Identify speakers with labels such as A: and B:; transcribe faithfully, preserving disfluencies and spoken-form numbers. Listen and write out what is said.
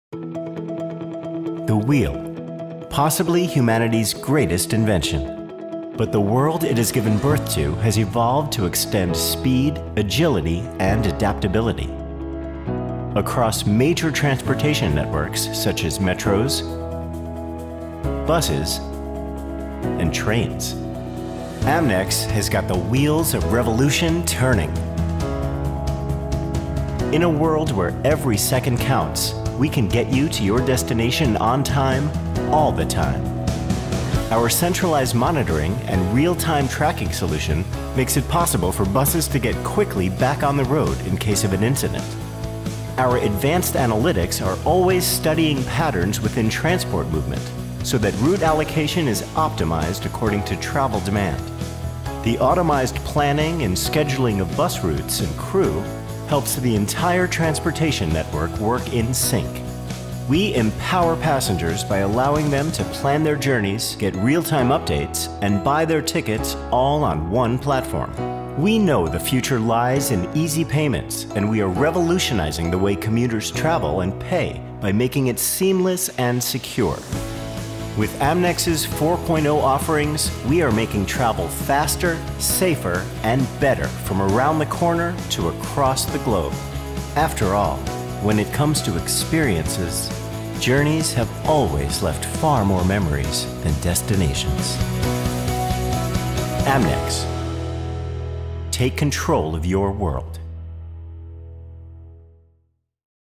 A: The wheel, possibly humanity's greatest invention. But the world it has given birth to has evolved to extend speed, agility, and adaptability. Across major transportation networks such as metros, buses, and trains, Amnex has got the wheels of revolution turning. In a world where every second counts, we can get you to your destination on time, all the time. Our centralized monitoring and real-time tracking solution makes it possible for buses to get quickly back on the road in case of an incident. Our advanced analytics are always studying patterns within transport movement so that route allocation is optimized according to travel demand. The automized planning and scheduling of bus routes and crew helps the entire transportation network work in sync. We empower passengers by allowing them to plan their journeys, get real-time updates, and buy their tickets all on one platform. We know the future lies in easy payments, and we are revolutionizing the way commuters travel and pay by making it seamless and secure. With Amnex's four point oh offerings, we are making travel faster, safer, and better from around the corner to across the globe. After all, when it comes to experiences, journeys have always left far more memories than destinations. Amnex. Take control of your world.